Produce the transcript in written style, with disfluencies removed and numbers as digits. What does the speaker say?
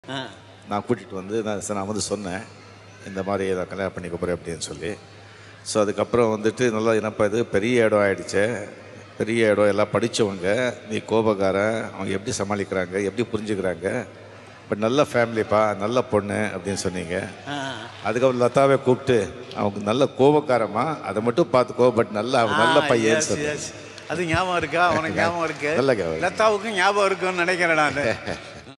நான் கூட்டிகிட்டு வந்து நான் வந்து சொன்னேன், இந்த மாதிரி நான் கல்யாணம் பண்ணிக்க போகிறேன் அப்படின்னு சொல்லி. ஸோ அதுக்கப்புறம் வந்துட்டு நல்லா என்னப்பா இது பெரிய இடம் ஆகிடுச்சே, பெரிய இடம், எல்லாம் படித்தவங்க, நீ கோபக்காரன், அவங்க எப்படி சமாளிக்கிறாங்க, எப்படி புரிஞ்சுக்கிறாங்க, பட் நல்ல ஃபேமிலிப்பா, நல்ல பொண்ணு அப்படின்னு சொன்னீங்க. அதுக்கப்புறம் லதாவை கூப்பிட்டு அவங்க நல்ல கோபக்காரமா, அதை மட்டும் பார்த்துக்கோ, பட் நல்ல பையன் சொன்னேன். அது ஞாபகம் இருக்கா? அவனுக்கு ஞாபகம் இருக்கு, நல்ல ஞாபகம். லதாவுக்கும் ஞாபகம் இருக்குன்னு நினைக்கிறேன் நான்.